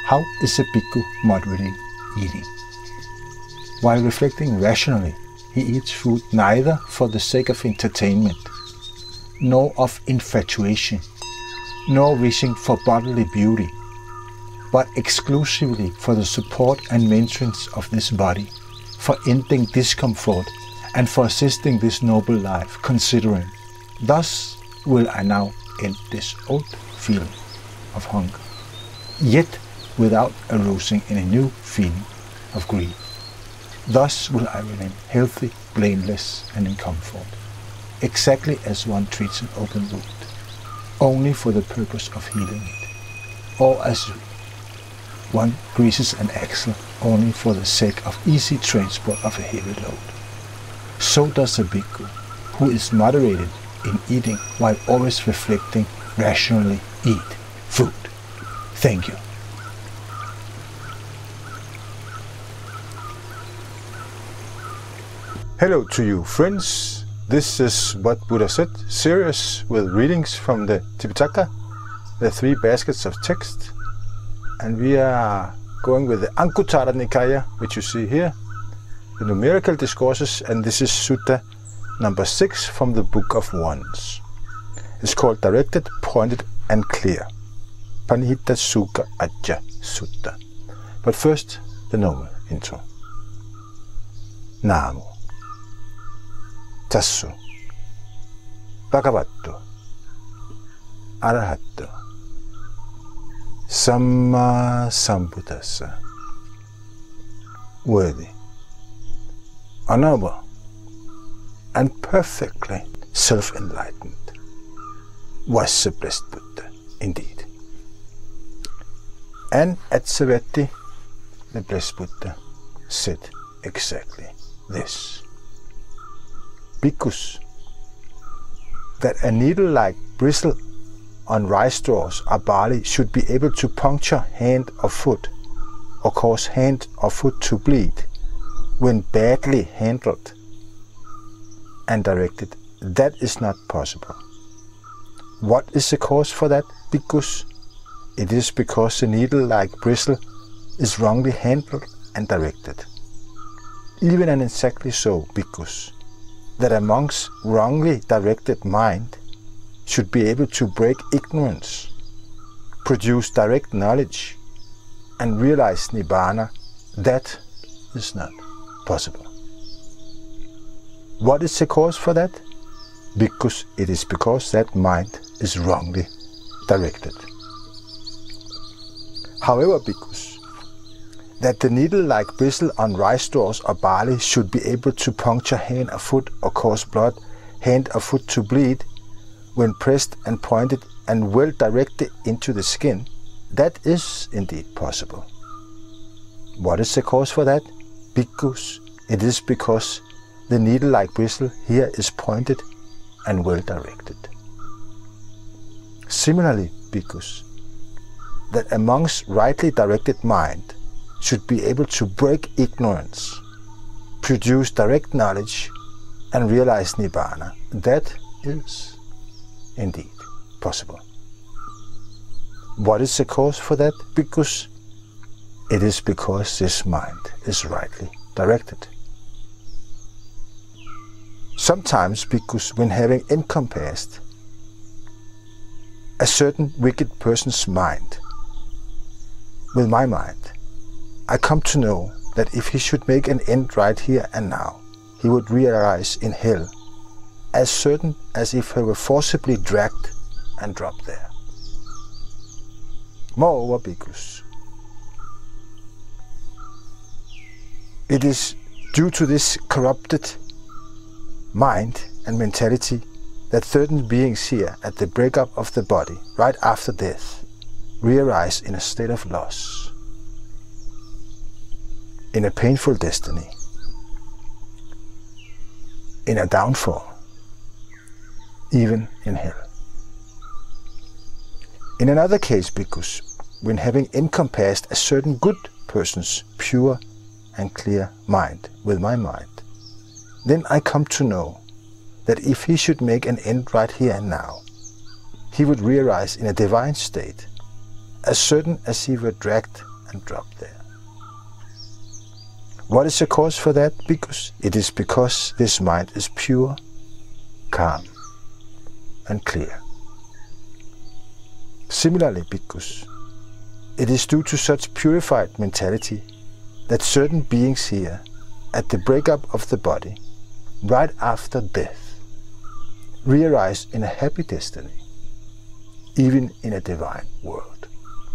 How is a bhikkhu moderating eating? While reflecting rationally, he eats food neither for the sake of entertainment, nor of infatuation, nor wishing for bodily beauty, but exclusively for the support and maintenance of this body, for ending discomfort and for assisting this noble life, considering, thus will I now end this old feeling of hunger, yet without arousing any new feeling of greed. Thus will I remain healthy, blameless, and in comfort, exactly as one treats an open wound, only for the purpose of healing it, or as one greases an axle only for the sake of easy transport of a heavy load. So does a bhikkhu, who is moderated in eating while always reflecting rationally, eat food. Thank you. Hello to you, friends. This is What Buddha Said series with readings from the Tipitaka, the 3 baskets of text. And we are going with the Anguttara Nikaya, which you see here, the numerical discourses, and this is Sutta number 6 from the Book of Wands. It's called Directed, Pointed and Clear. Panihita Sukha Ajja Sutta. But first, the normal intro. Namo Tassu Bhagavato Arahato Samma Sambuddhassa. Worthy, honorable, and perfectly self-enlightened was the blessed Buddha indeed. And at Savatthi, the blessed Buddha said exactly this. Bhikkhus, that a needle-like bristle on rice straws or barley should be able to puncture hand or foot, or cause hand or foot to bleed, when badly handled and directed, that is not possible. What is the cause for that, bhikkhus? It is because the needle-like bristle is wrongly handled and directed. Even and exactly so, bhikkhus, that a monk's wrongly directed mind should be able to break ignorance, produce direct knowledge, and realize Nibbana, that is not possible. What is the cause for that? Because it is because that mind is wrongly directed. However, bhikkhus, that the needle-like bristle on rice straws or barley should be able to puncture hand or foot or cause blood, hand or foot to bleed, when pressed and pointed and well directed into the skin, that is indeed possible. What is the cause for that? Bhikkhus, it is because the needle-like bristle here is pointed and well directed. Similarly, bhikkhus, that a monk's rightly directed mind should be able to break ignorance, produce direct knowledge, and realize Nibbana, that is indeed possible. What is the cause for that? Because it is because this mind is rightly directed. Sometimes, because when having encompassed a certain wicked person's mind with my mind, I come to know that if he should make an end right here and now, he would realize in hell, as certain as if he were forcibly dragged and dropped there. Moreover, bhikkhus, it is due to this corrupted mind and mentality that certain beings here at the breakup of the body, right after death, realize in a state of loss, in a painful destiny, in a downfall, even in hell. In another case, bhikkhus, when having encompassed a certain good person's pure and clear mind with my mind, then I come to know that if he should make an end right here and now, he would realize in a divine state, as certain as he were dragged and drop there. What is the cause for that? Because it is because this mind is pure, calm, and clear. Similarly, because it is due to such purified mentality that certain beings here, at the breakup of the body, right after death, realize in a happy destiny, even in a divine world.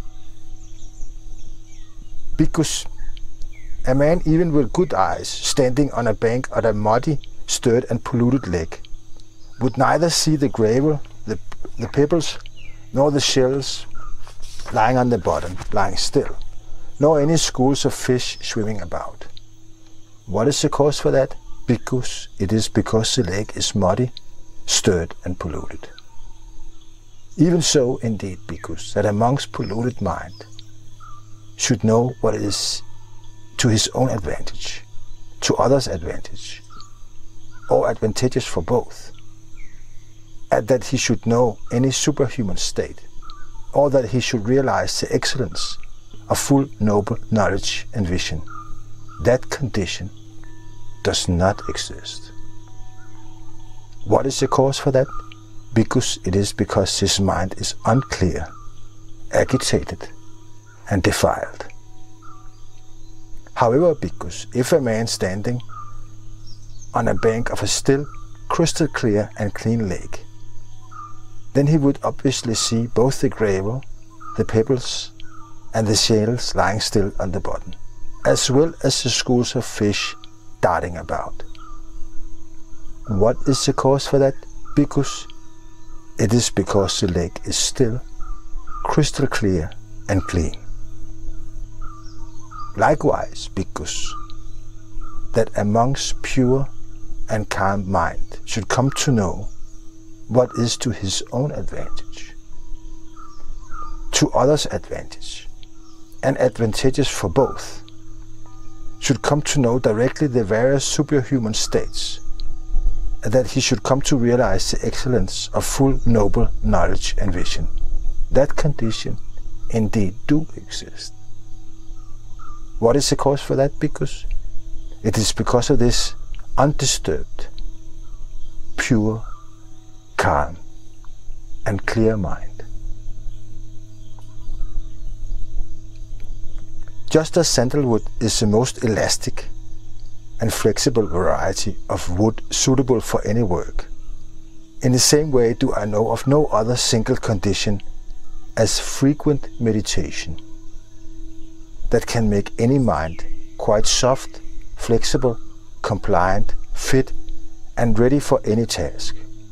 Because a man even with good eyes, standing on a bank of a muddy, stirred and polluted lake, would neither see the gravel, the pebbles, nor the shells lying on the bottom, lying still, nor any schools of fish swimming about. What is the cause for that? Because it is because the lake is muddy, stirred and polluted. Even so, indeed, because that a monk's polluted mind should know what is to his own advantage, to others' advantage, or advantageous for both, and that he should know any superhuman state, or that he should realize the excellence of full noble knowledge and vision. That condition does not exist. What is the cause for that? Because it is because his mind is unclear, agitated, and defiled. However, because if a man standing on a bank of a still, crystal clear and clean lake, then he would obviously see both the gravel, the pebbles, and the shells lying still on the bottom, as well as the schools of fish darting about. What is the cause for that? Because it is because the lake is still, crystal clear and clean. Likewise, because that a monk's pure and calm mind should come to know what is to his own advantage, to others' advantage, and advantageous for both, should come to know directly the various superhuman states, and that he should come to realize the excellence of full noble knowledge and vision. That condition indeed do exist. What is the cause for that? Because it is because of this undisturbed, pure, calm, and clear mind. Just as sandalwood is the most elastic and flexible variety of wood suitable for any work, in the same way do I know of no other single condition as frequent meditation that can make any mind quite soft, flexible, compliant, fit, and ready for any task.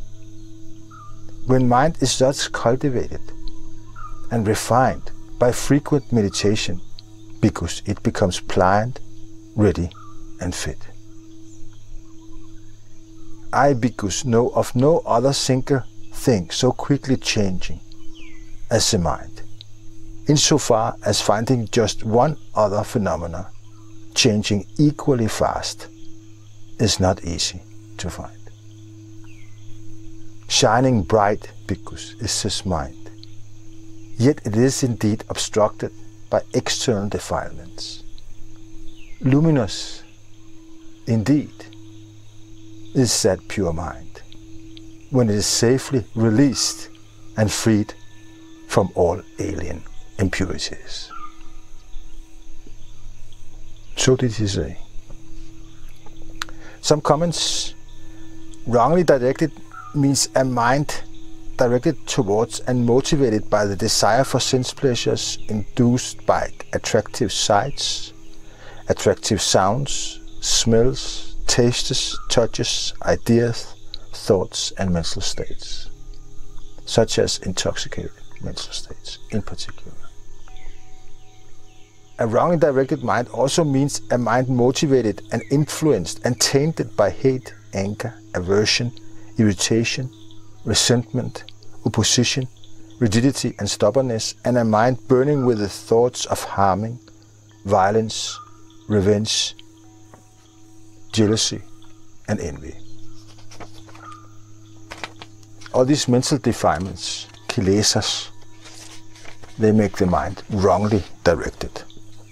When mind is thus cultivated and refined by frequent meditation, because it becomes pliant, ready, and fit. I, because know of no other single thing so quickly changing as the mind, insofar as finding just one other phenomena changing equally fast is not easy to find. Shining bright, because is this mind, yet it is indeed obstructed by external defilements. Luminous, indeed, is that pure mind, when it is safely released and freed from all alien impurities. So did he say. Some comments: wrongly directed means a mind directed towards and motivated by the desire for sense pleasures induced by attractive sights, attractive sounds, smells, tastes, touches, ideas, thoughts, and mental states, such as intoxicated mental states in particular. A wrongly directed mind also means a mind motivated and influenced and tainted by hate, anger, aversion, irritation, resentment, opposition, rigidity and stubbornness, and a mind burning with the thoughts of harming, violence, revenge, jealousy, and envy. All these mental defilements, kilesas, they make the mind wrongly directed.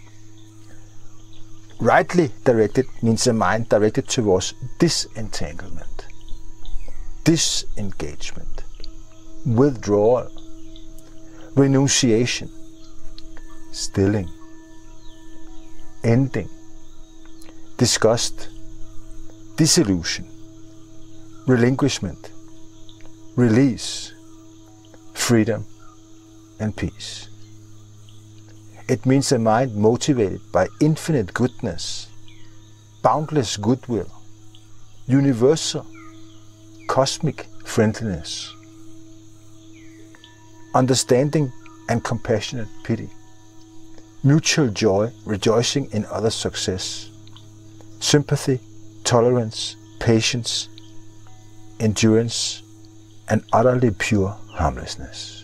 Rightly directed means a mind directed towards disentanglement, disengagement, withdrawal, renunciation, stilling, ending, disgust, dissolution, relinquishment, release, freedom, and peace. It means a mind motivated by infinite goodness, boundless goodwill, universal, cosmic friendliness, understanding and compassionate pity, mutual joy, rejoicing in others' success, sympathy, tolerance, patience, endurance, and utterly pure harmlessness.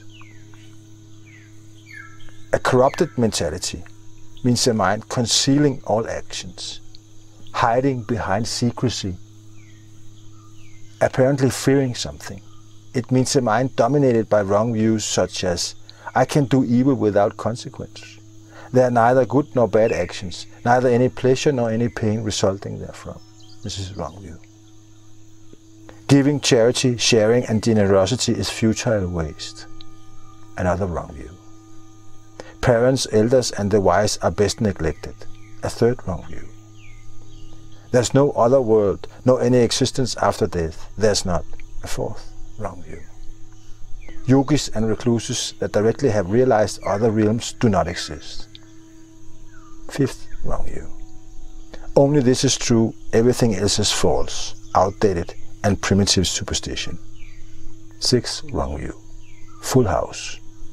A corrupted mentality means a mind concealing all actions, hiding behind secrecy, apparently fearing something. It means a mind dominated by wrong views such as, I can do evil without consequence. There are neither good nor bad actions, neither any pleasure nor any pain resulting therefrom. This is a wrong view. Giving, charity, sharing, and generosity is futile waste. Another wrong view. Parents, elders, and the wise are best neglected. A third wrong view. There's no other world, nor any existence after death. There's not. A fourth wrong view. Yogis and recluses that directly have realized other realms do not exist. Fifth wrong view. Only this is true, everything else is false, outdated, and primitive superstition. Sixth wrong view. Full house.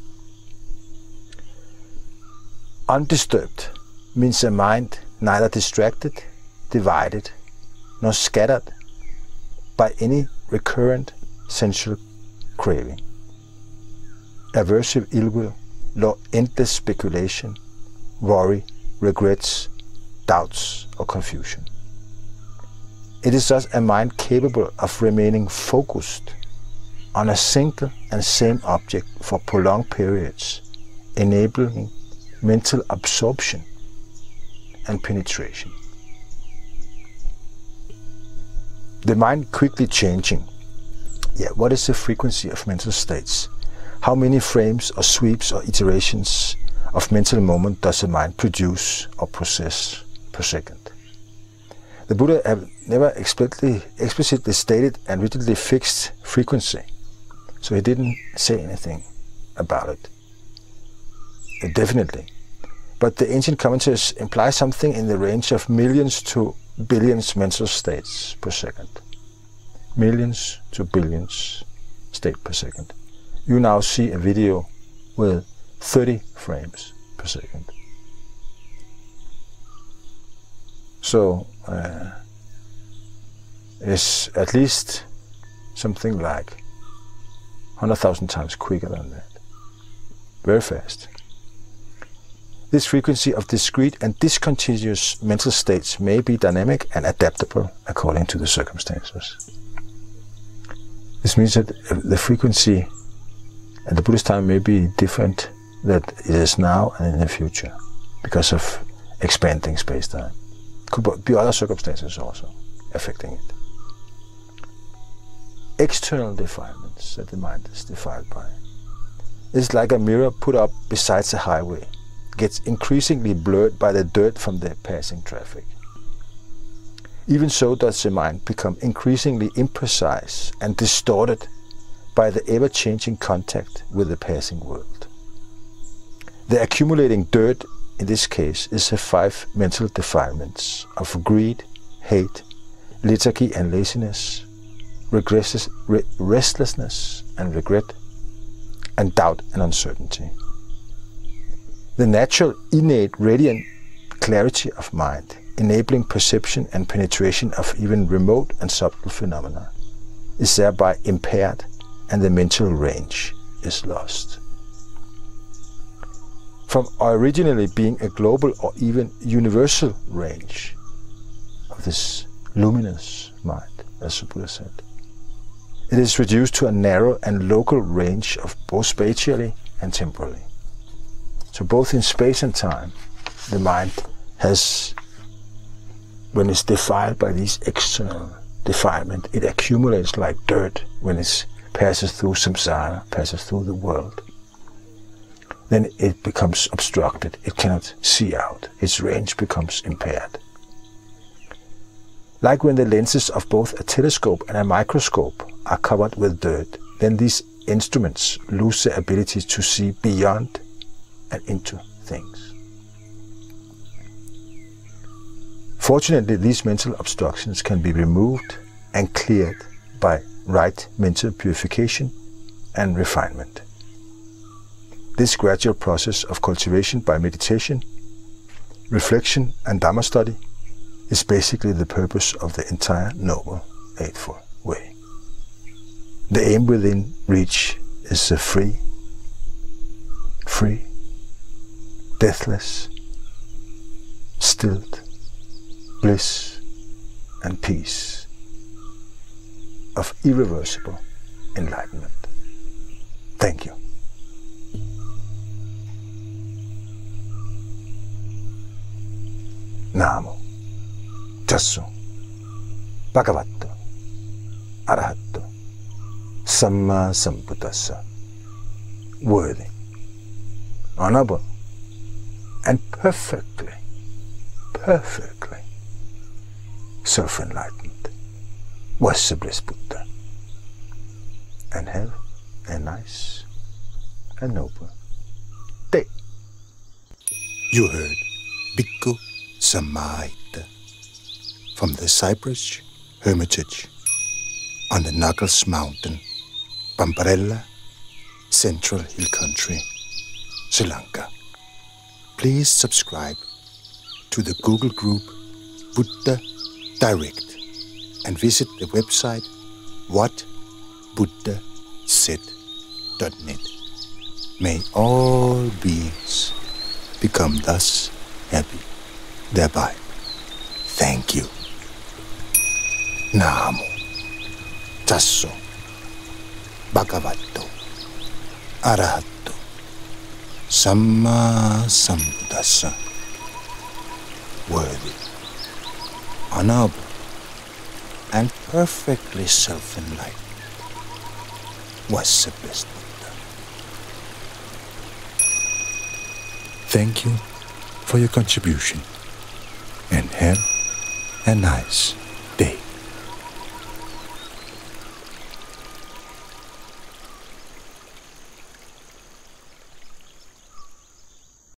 Undisturbed means a mind neither distracted, divided, nor scattered by any recurrent sensual craving, aversive ill will, nor endless speculation, worry, regrets, doubts, or confusion. It is thus a mind capable of remaining focused on a single and same object for prolonged periods, enabling mental absorption and penetration. The mind quickly changing. What is the frequency of mental states? How many frames or sweeps or iterations of mental moment does the mind produce or process per second? The Buddha have never explicitly stated and rigidly fixed frequency, so he didn't say anything about it. Definitely. But the ancient commentaries imply something in the range of millions to billions mental states per second. Millions to billions states per second. You now see a video with 30 frames per second. So it's at least something like 100,000 times quicker than that. Very fast. This frequency of discrete and discontinuous mental states may be dynamic and adaptable according to the circumstances. This means that the frequency at the Buddhist time may be different than it is now and in the future because of expanding space-time. Could be other circumstances also affecting it. External defilements that the mind is defiled by is like a mirror put up beside a highway. Gets increasingly blurred by the dirt from the passing traffic. Even so does the mind become increasingly imprecise and distorted by the ever-changing contact with the passing world. The accumulating dirt in this case is the 5 mental defilements of greed, hate, lethargy and laziness, restlessness and regret, and doubt and uncertainty. The natural, innate, radiant clarity of mind, enabling perception and penetration of even remote and subtle phenomena, is thereby impaired and the mental range is lost. From originally being a global or even universal range of this luminous mind, as the Buddha said, it is reduced to a narrow and local range of both spatially and temporally. So both in space and time, the mind has when it's defiled by these external defilement, it accumulates like dirt when it passes through samsara, passes through the world. Then it becomes obstructed. It cannot see out. Its range becomes impaired. Like when the lenses of both a telescope and a microscope are covered with dirt, then these instruments lose their ability to see beyond and into things. Fortunately, these mental obstructions can be removed and cleared by right mental purification and refinement. This gradual process of cultivation by meditation, reflection and Dhamma study is basically the purpose of the entire Noble Eightfold Way. The aim within reach is the free, deathless, stilled bliss and peace of irreversible enlightenment. Thank you. Namo Tasso Bhagavato Arahato Samma Sambuddhassa. Worthy, honorable, and perfectly self-enlightened was the blessed Buddha. And have a nice and noble day. You heard Bhikkhu Samahita from the Cypress Hermitage on the Knuckles Mountain, Pampalella, Central Hill Country, Sri Lanka. Please subscribe to the Google group Buddha Direct and visit the website whatbuddhasaid.net. May all beings become thus happy thereby. Thank you. Namo Tasso Bhagavato Arahato Samma Sambuddhassa. Worthy, honorable, and perfectly self-enlightened was the blessed Buddha. Thank you for your contribution, and have a nice